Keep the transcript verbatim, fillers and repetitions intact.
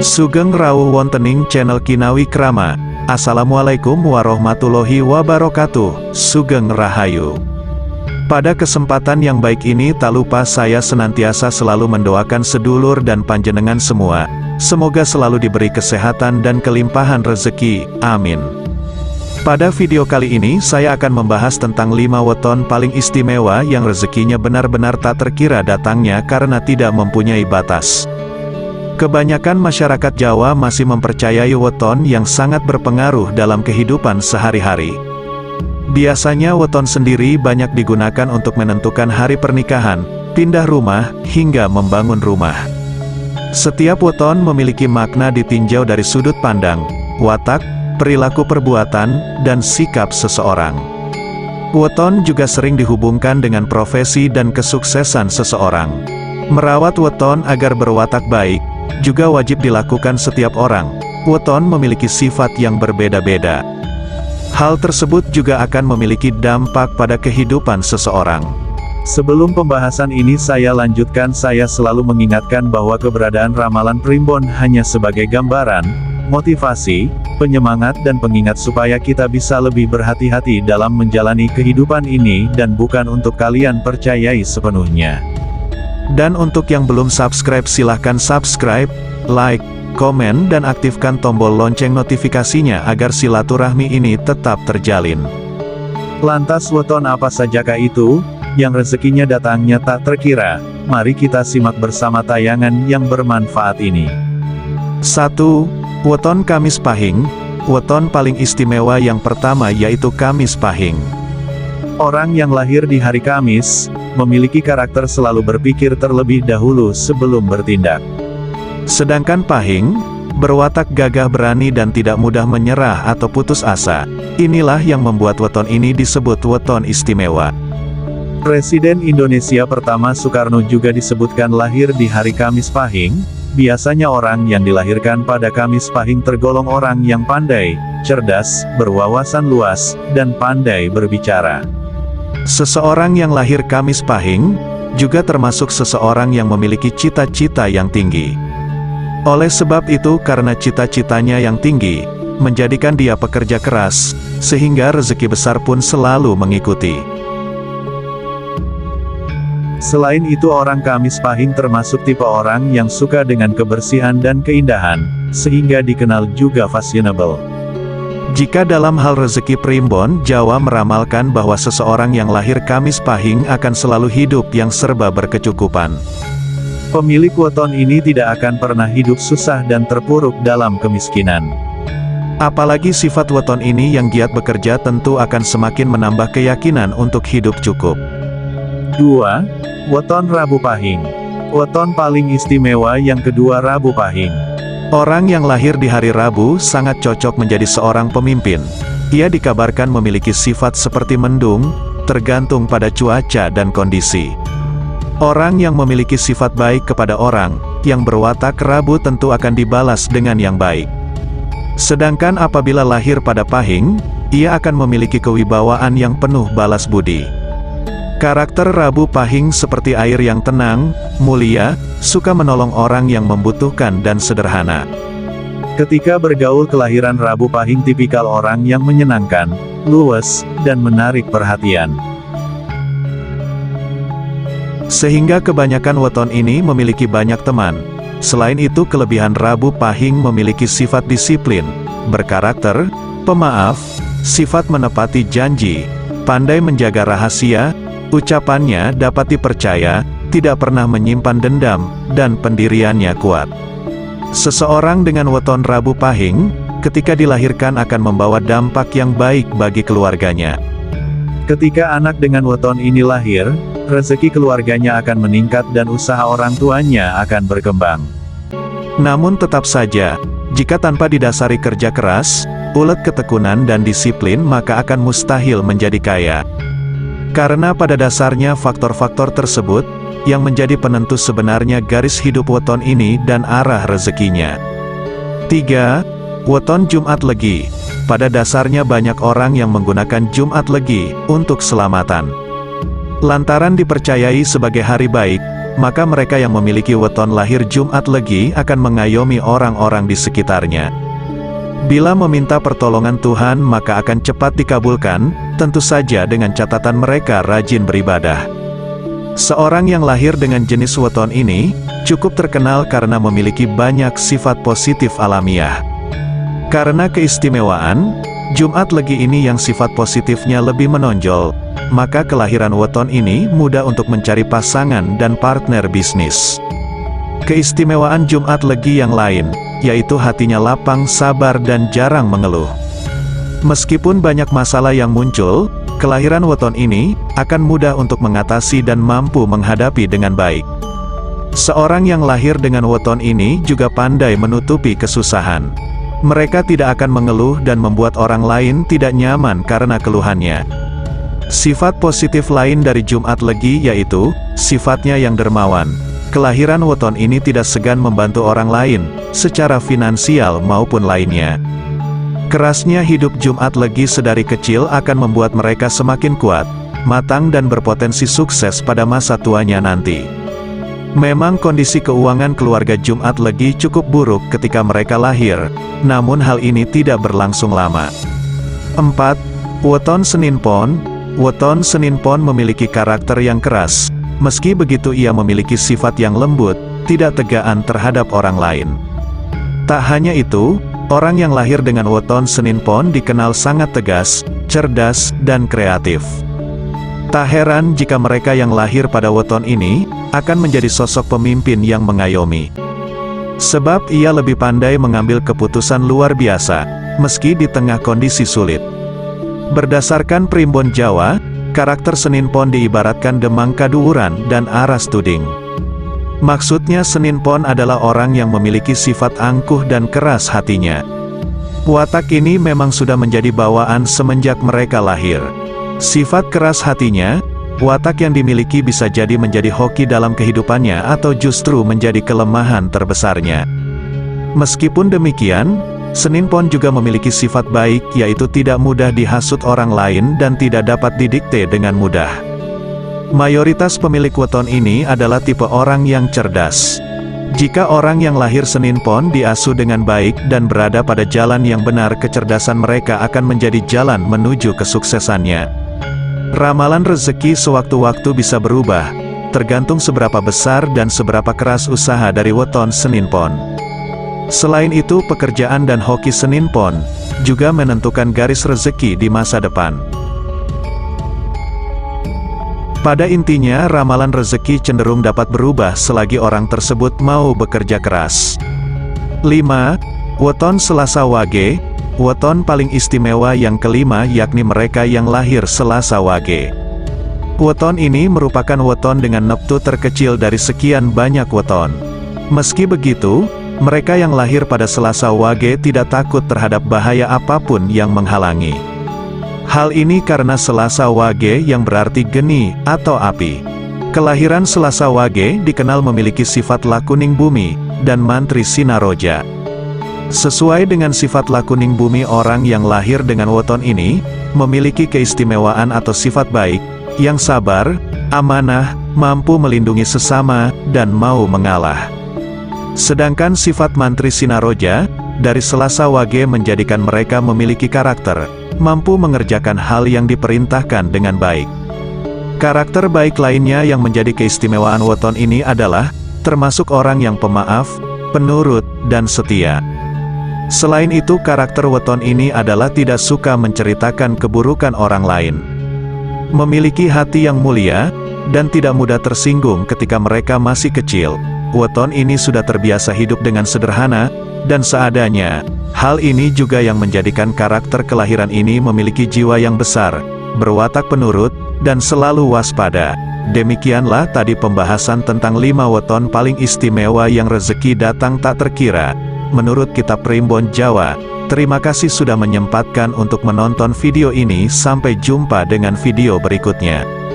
Sugeng rawuh wontening channel Kinawi Krama. Assalamualaikum warahmatullahi wabarakatuh. Sugeng Rahayu. Pada kesempatan yang baik ini tak lupa saya senantiasa selalu mendoakan sedulur dan panjenengan semua. Semoga selalu diberi kesehatan dan kelimpahan rezeki. Amin. Pada video kali ini saya akan membahas tentang lima weton paling istimewa yang rezekinya benar-benar tak terkira datangnya karena tidak mempunyai batas. Kebanyakan masyarakat Jawa masih mempercayai weton yang sangat berpengaruh dalam kehidupan sehari-hari. Biasanya weton sendiri banyak digunakan untuk menentukan hari pernikahan, pindah rumah, hingga membangun rumah. Setiap weton memiliki makna ditinjau dari sudut pandang, watak, perilaku perbuatan, dan sikap seseorang. Weton juga sering dihubungkan dengan profesi dan kesuksesan seseorang. Merawat weton agar berwatak baik juga wajib dilakukan setiap orang. Weton memiliki sifat yang berbeda-beda. Hal tersebut juga akan memiliki dampak pada kehidupan seseorang. Sebelum pembahasan ini saya lanjutkan, saya selalu mengingatkan bahwa keberadaan ramalan primbon hanya sebagai gambaran, motivasi, penyemangat dan pengingat supaya kita bisa lebih berhati-hati dalam menjalani kehidupan ini dan bukan untuk kalian percayai sepenuhnya. Dan untuk yang belum subscribe silahkan subscribe, like, komen dan aktifkan tombol lonceng notifikasinya agar silaturahmi ini tetap terjalin. Lantas weton apa sajakah itu, yang rezekinya datangnya tak terkira? Mari kita simak bersama tayangan yang bermanfaat ini. satu. Weton Kamis Pahing. Weton paling istimewa yang pertama yaitu Kamis Pahing. Orang yang lahir di hari Kamis, memiliki karakter selalu berpikir terlebih dahulu sebelum bertindak. Sedangkan Pahing, berwatak gagah berani dan tidak mudah menyerah atau putus asa. Inilah yang membuat weton ini disebut weton istimewa. Presiden Indonesia pertama Soekarno juga disebutkan lahir di hari Kamis Pahing. Biasanya orang yang dilahirkan pada Kamis Pahing tergolong orang yang pandai, cerdas, berwawasan luas, dan pandai berbicara. Seseorang yang lahir Kamis Pahing, juga termasuk seseorang yang memiliki cita-cita yang tinggi. Oleh sebab itu karena cita-citanya yang tinggi, menjadikan dia pekerja keras, sehingga rezeki besar pun selalu mengikuti. Selain itu orang Kamis Pahing termasuk tipe orang yang suka dengan kebersihan dan keindahan, sehingga dikenal juga fashionable. Jika dalam hal rezeki primbon, Jawa meramalkan bahwa seseorang yang lahir Kamis Pahing akan selalu hidup yang serba berkecukupan. Pemilik weton ini tidak akan pernah hidup susah dan terpuruk dalam kemiskinan. Apalagi sifat weton ini yang giat bekerja tentu akan semakin menambah keyakinan untuk hidup cukup. dua. Weton Rabu Pahing. Weton paling istimewa yang kedua Rabu Pahing. Orang yang lahir di hari Rabu sangat cocok menjadi seorang pemimpin. Ia dikabarkan memiliki sifat seperti mendung, tergantung pada cuaca dan kondisi. Orang yang memiliki sifat baik kepada orang, yang berwatak Rabu tentu akan dibalas dengan yang baik. Sedangkan apabila lahir pada Pahing, ia akan memiliki kewibawaan yang penuh balas budi. Karakter Rabu Pahing seperti air yang tenang, mulia, suka menolong orang yang membutuhkan dan sederhana. Ketika bergaul kelahiran Rabu Pahing tipikal orang yang menyenangkan, luwes, dan menarik perhatian. Sehingga kebanyakan weton ini memiliki banyak teman. Selain itu kelebihan Rabu Pahing memiliki sifat disiplin, berkarakter, pemaaf, sifat menepati janji, pandai menjaga rahasia, ucapannya dapat dipercaya, tidak pernah menyimpan dendam, dan pendiriannya kuat. Seseorang dengan weton Rabu Pahing, ketika dilahirkan akan membawa dampak yang baik bagi keluarganya. Ketika anak dengan weton ini lahir, rezeki keluarganya akan meningkat dan usaha orang tuanya akan berkembang. Namun tetap saja, jika tanpa didasari kerja keras, ulet ketekunan dan disiplin maka akan mustahil menjadi kaya. Karena pada dasarnya faktor-faktor tersebut, yang menjadi penentu sebenarnya garis hidup weton ini dan arah rezekinya. tiga. Weton Jumat Legi. Pada dasarnya banyak orang yang menggunakan Jumat Legi untuk selamatan. Lantaran dipercayai sebagai hari baik, maka mereka yang memiliki weton lahir Jumat Legi akan mengayomi orang-orang di sekitarnya. Bila meminta pertolongan Tuhan maka akan cepat dikabulkan, tentu saja dengan catatan mereka rajin beribadah. Seorang yang lahir dengan jenis weton ini, cukup terkenal karena memiliki banyak sifat positif alamiah. Karena keistimewaan Jumat Legi ini yang sifat positifnya lebih menonjol, maka kelahiran weton ini mudah untuk mencari pasangan dan partner bisnis. Keistimewaan Jumat Legi yang lain, yaitu hatinya lapang, sabar dan jarang mengeluh. Meskipun banyak masalah yang muncul, kelahiran weton ini akan mudah untuk mengatasi dan mampu menghadapi dengan baik. Seorang yang lahir dengan weton ini juga pandai menutupi kesusahan. Mereka tidak akan mengeluh dan membuat orang lain tidak nyaman karena keluhannya. Sifat positif lain dari Jumat Legi yaitu sifatnya yang dermawan. Kelahiran weton ini tidak segan membantu orang lain, secara finansial maupun lainnya. Kerasnya hidup Jumat Legi sedari kecil akan membuat mereka semakin kuat, matang dan berpotensi sukses pada masa tuanya nanti. Memang kondisi keuangan keluarga Jumat Legi cukup buruk ketika mereka lahir, namun hal ini tidak berlangsung lama. empat. Weton Senin Pon. Weton Senin Pon memiliki karakter yang keras. Meski begitu ia memiliki sifat yang lembut, tidak tegaan terhadap orang lain. Tak hanya itu, orang yang lahir dengan weton Senin Pon dikenal sangat tegas, cerdas, dan kreatif. Tak heran jika mereka yang lahir pada weton ini akan menjadi sosok pemimpin yang mengayomi. Sebab ia lebih pandai mengambil keputusan luar biasa, meski di tengah kondisi sulit. Berdasarkan primbon Jawa, karakter Senin Pon diibaratkan demang kaduuran dan aras tuding. Maksudnya Senin Pon adalah orang yang memiliki sifat angkuh dan keras hatinya. Watak ini memang sudah menjadi bawaan semenjak mereka lahir. Sifat keras hatinya, watak yang dimiliki bisa jadi menjadi hoki dalam kehidupannya atau justru menjadi kelemahan terbesarnya. Meskipun demikian, Senin Pon juga memiliki sifat baik yaitu tidak mudah dihasut orang lain dan tidak dapat didikte dengan mudah. Mayoritas pemilik weton ini adalah tipe orang yang cerdas. Jika orang yang lahir Senin Pon diasuh dengan baik dan berada pada jalan yang benar, kecerdasan mereka akan menjadi jalan menuju kesuksesannya. Ramalan rezeki sewaktu-waktu bisa berubah, tergantung seberapa besar dan seberapa keras usaha dari weton Senin Pon. Selain itu, pekerjaan dan hoki Senin Pon juga menentukan garis rezeki di masa depan. Pada intinya, ramalan rezeki cenderung dapat berubah selagi orang tersebut mau bekerja keras. lima. Weton Selasa Wage. Weton paling istimewa yang kelima yakni mereka yang lahir Selasa Wage. Weton ini merupakan weton dengan neptu terkecil dari sekian banyak weton. Meski begitu, mereka yang lahir pada Selasa Wage tidak takut terhadap bahaya apapun yang menghalangi. Hal ini karena Selasa Wage yang berarti geni atau api. Kelahiran Selasa Wage dikenal memiliki sifat lakuning bumi dan mantri sinaroja. Sesuai dengan sifat lakuning bumi, orang yang lahir dengan weton ini memiliki keistimewaan atau sifat baik, yang sabar, amanah, mampu melindungi sesama, dan mau mengalah. Sedangkan sifat mantri sinaroja dari Selasa Wage menjadikan mereka memiliki karakter, mampu mengerjakan hal yang diperintahkan dengan baik. Karakter baik lainnya yang menjadi keistimewaan weton ini adalah termasuk orang yang pemaaf, penurut, dan setia. Selain itu, karakter weton ini adalah tidak suka menceritakan keburukan orang lain. Memiliki hati yang mulia, dan tidak mudah tersinggung ketika mereka masih kecil. Weton ini sudah terbiasa hidup dengan sederhana, dan seadanya. Hal ini juga yang menjadikan karakter kelahiran ini memiliki jiwa yang besar, berwatak penurut, dan selalu waspada. Demikianlah tadi pembahasan tentang lima weton paling istimewa yang rezeki datang tak terkira menurut kitab Primbon Jawa. Terima kasih sudah menyempatkan untuk menonton video ini. Sampai jumpa dengan video berikutnya.